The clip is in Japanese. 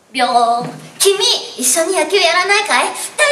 君、一緒に野球やらないかい？